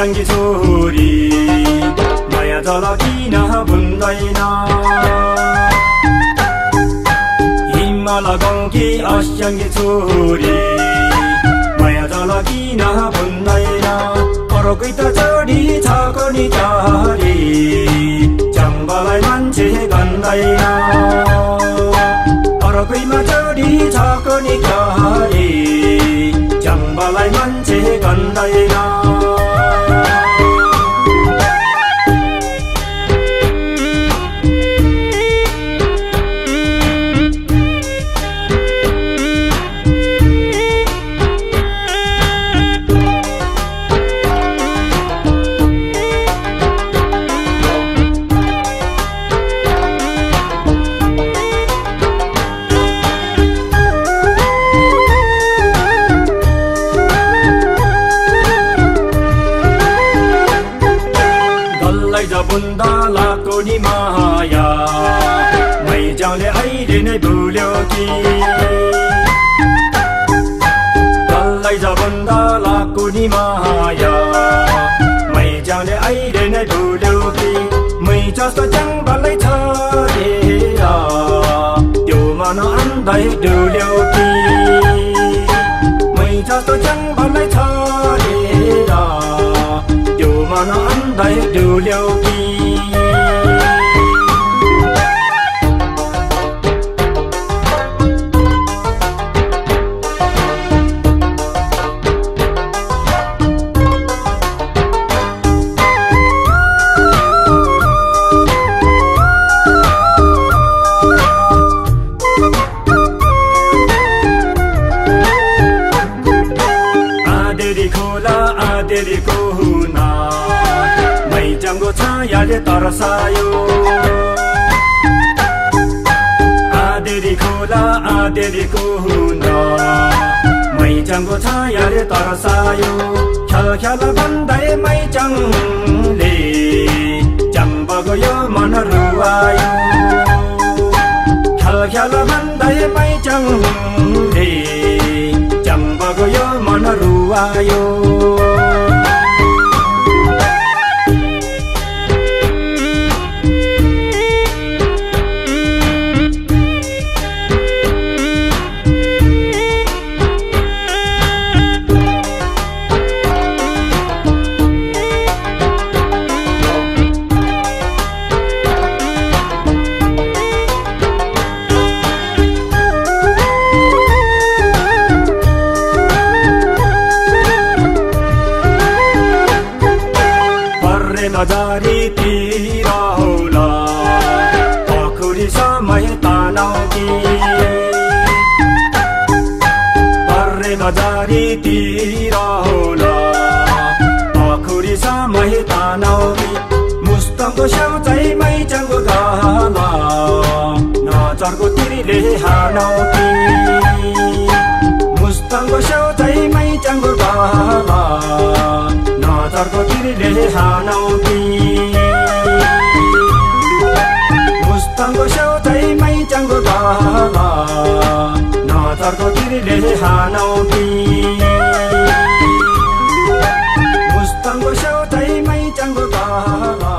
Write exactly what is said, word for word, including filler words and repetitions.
मैजाङ्गी छोरी माया जल किन बुन्दैन हिमाल गाउँकी अस्याङ्गी छोरी माया जल किन बुन्दैन अरूकै त चढी छ कोनी चरी जङ्गललाई मान्छे गन्दैन अरूकैमा चढी छ कोनी चरी जङ्गललाई मान्छे गन्दैन बुन्दालाको नि माया मैजाङले अहिले नै भुल्यो कि तल्लै जा बुन्दालाको नि माया मैजाङले अहिले नै भुल्यो कि मै जस्तो जङ्गलै छरेर त्यो मन अन्धै डुल्यो कि मै जस्तो जङ्गलै छरेर त्यो मन अन्धै डुल्यो कि आदेरीको हुना मैजाङको छायाले तरसायो आदेरी खोला आदेरीको हुना मैजाङको छायाले तरसायो ख्याल ख्याल भन्दै मैजाङले जम्ब गयो मन रुवायो ख्याल ख्याल भन्दै मैजाङले जम्ब गयो मन रुवायो मजारी तिर होला पखुरी समय तानाउ कि पर्रे मजारी तिर होला पखुरी समय तानाउ कि मुस्तको स्याउ चाहिँ मैजाङको गला नजरको तिरीले हानाउ कि मुस्तको स्याउ चाहिँ मैजाङको गला नजरको तिरीले हानाउ कि मुस्ताङको स्याउ चाहिँ मैजाङको गला नजरको तिरीले हानाउ कि मुस्ताङको स्याउ चाहिँ मैजाङको गला